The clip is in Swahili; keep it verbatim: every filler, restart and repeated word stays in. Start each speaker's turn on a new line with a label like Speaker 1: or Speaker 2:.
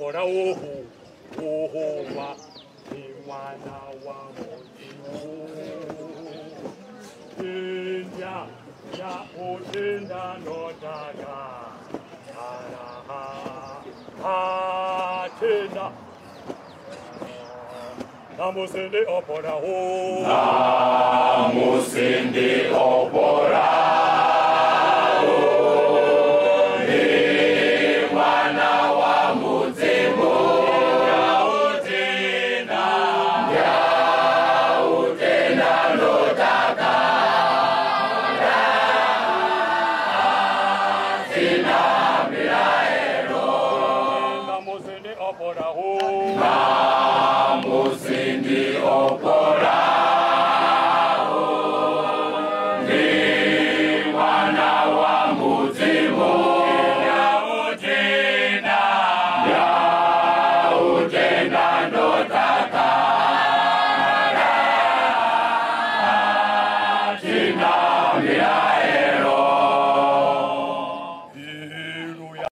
Speaker 1: opora oho oho wa ni mwana wa Mungu India ya utenda notaga araha atenda Namusende opora ho Namusende